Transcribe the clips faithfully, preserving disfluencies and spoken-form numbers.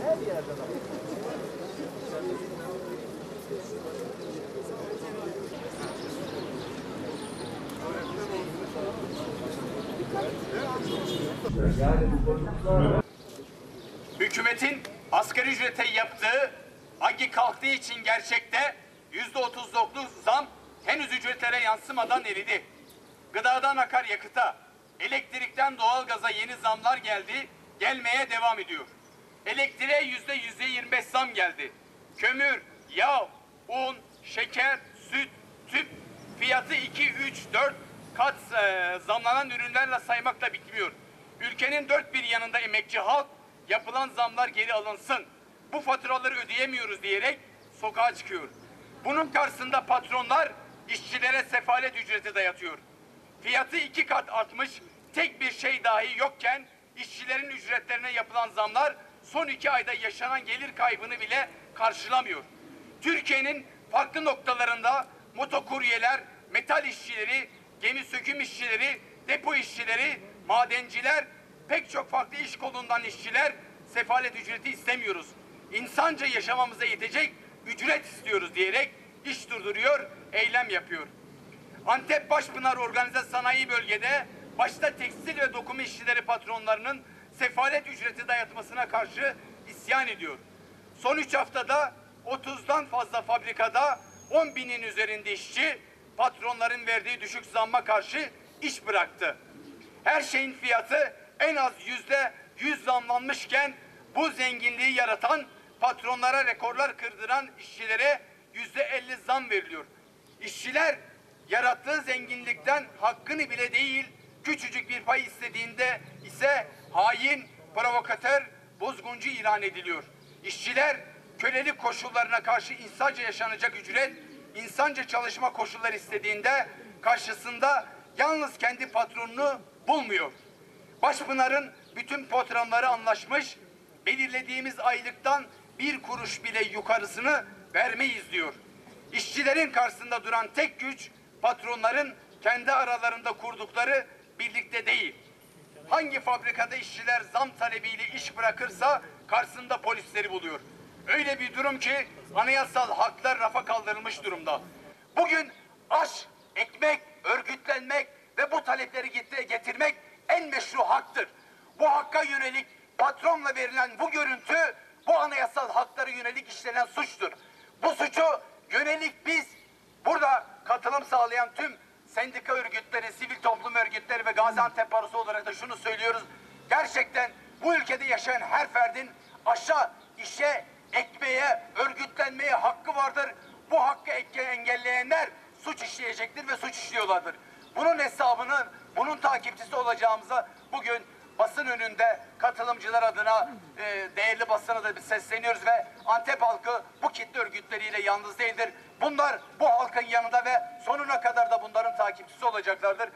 Hükümetin asgari ücrete yaptığı hangi kalktığı için gerçekte yüzde otuz dokuz zam henüz ücretlere yansımadan eridi. Gıdadan akaryakıta, elektrikten doğalgaza yeni zamlar geldi, gelmeye devam ediyor. Elektriğe yüzde yüzde yirmi beş zam geldi. Kömür, yağ, un, şeker, süt, tüp fiyatı iki, üç, dört kat e, zamlanan ürünlerle saymakla bitmiyor. Ülkenin dört bir yanında emekçi halk yapılan zamlar geri alınsın, bu faturaları ödeyemiyoruz diyerek sokağa çıkıyor. Bunun karşısında patronlar işçilere sefalet ücreti dayatıyor. Fiyatı iki kat artmış, tek bir şey dahi yokken işçilerin ücretlerine yapılan zamlar son iki ayda yaşanan gelir kaybını bile karşılamıyor. Türkiye'nin farklı noktalarında motokuryeler, metal işçileri, gemi söküm işçileri, depo işçileri, madenciler, pek çok farklı iş kolundan işçiler sefalet ücreti istemiyoruz, İnsanca yaşamamıza yetecek ücret istiyoruz diyerek iş durduruyor, eylem yapıyor. Antep Başpınar Organize Sanayi Bölgede başta tekstil ve dokuma işçileri patronlarının sefalet ücreti dayatmasına karşı isyan ediyor. Son üç haftada otuzdan fazla fabrikada on binin üzerinde işçi patronların verdiği düşük zamma karşı iş bıraktı. Her şeyin fiyatı en az yüzde yüz zamlanmışken bu zenginliği yaratan, patronlara rekorlar kırdıran işçilere yüzde elli zam veriliyor. İşçiler yarattığı zenginlikten hakkını bile değil, küçücük bir pay istediğinde ise hain, provokatör, bozguncu ilan ediliyor. İşçiler kölelik koşullarına karşı insanca yaşanacak ücret, insanca çalışma koşulları istediğinde karşısında yalnız kendi patronunu bulmuyor. Başpınar'ın bütün patronları anlaşmış, belirlediğimiz aylıktan bir kuruş bile yukarısını vermeyiz diyor. İşçilerin karşısında duran tek güç patronların kendi aralarında kurdukları birlikte değil. Hangi fabrikada işçiler zam talebiyle iş bırakırsa karşısında polisleri buluyor. Öyle bir durum ki anayasal haklar rafa kaldırılmış durumda. Bugün aş, ekmek, örgütlenmek ve bu talepleri getirmek en meşru haktır. Bu hakka yönelik patronla verilen bu görüntü bu anayasal haklara yönelik işlenen suçtur. Bu suçu yönelik biz burada katılım sağlayan tüm sendika örgütleri, sivil toplum örgütleri ve Gaziantep Barosu olarak da şunu söylüyoruz. Gerçekten bu ülkede yaşayan her ferdin aşağı işe, ekmeğe, örgütlenmeye hakkı vardır. Bu hakkı engelleyenler suç işleyecektir ve suç işliyorlardır. Bunun hesabını, bunun takipçisi olacağımıza bugün basın önünde katılımcılar adına e, değerli basına da bir sesleniyoruz ve Antep halkı bu kitle örgütleriyle yalnız değildir. Bunlar bu halkın yanında ve sonuna kadar da bunların takipçisi olacaklardır.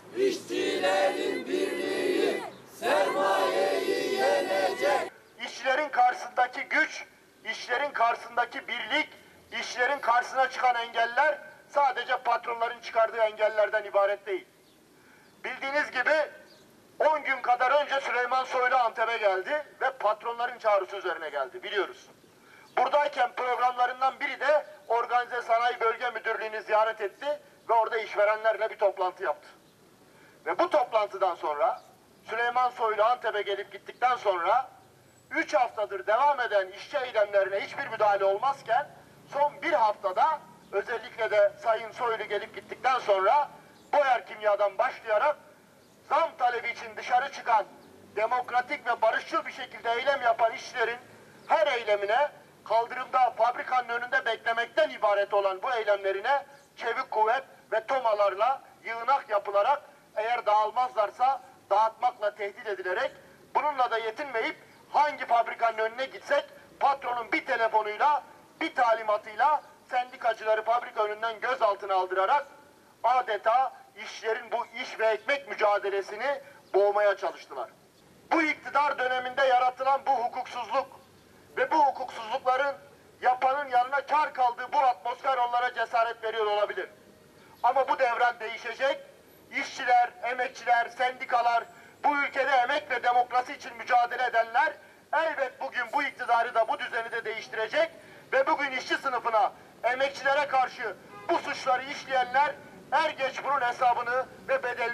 İşçilerin birliği sermayeyi yenecek. İşçilerin karşısındaki güç, işçilerin karşısındaki birlik, işçilerin karşısına çıkan engeller sadece patronların çıkardığı engellerden ibaret değil. Bildiğiniz gibi on gün kadar önce Süleyman Soylu Antep'e geldi ve patronların çağrısı üzerine geldi, biliyoruz. Buradayken programlarından biri de Organize Sanayi Bölge Müdürlüğü'nü ziyaret etti ve orada işverenlerle bir toplantı yaptı. Ve bu toplantıdan sonra Süleyman Soylu Antep'e gelip gittikten sonra üç haftadır devam eden işçi eylemlerine hiçbir müdahale olmazken son bir haftada özellikle de Sayın Soylu gelip gittikten sonra Boyer Kimya'dan başlayarak zam talebi için dışarı çıkan, demokratik ve barışçıl bir şekilde eylem yapan işçilerin her eylemine kaldırımda fabrikanın önünde beklemekten ibaret olan bu eylemlerine çevik kuvvet ve tomalarla yığınak yapılarak eğer dağılmazlarsa dağıtmakla tehdit edilerek bununla da yetinmeyip hangi fabrikanın önüne gitsek patronun bir telefonuyla bir talimatıyla sendikacıları fabrika önünden gözaltına aldırarak adeta işçilerin bu iş ve ekmek mücadelesini boğmaya çalıştılar. Bu iktidar döneminde yaratılan bu hukuksuzluk ve bu hukuksuzlukların yapanın yanına kar kaldığı bu atmosfer onlara cesaret veriyor olabilir. Ama bu devran değişecek. İşçiler, emekçiler, sendikalar, bu ülkede emek ve demokrasi için mücadele edenler elbet bugün bu iktidarı iktidarı da bu düzeni de değiştirecek ve bugün işçi sınıfına, emekçilere karşı bu suçları işleyenler er geç bunun hesabını ve bedelini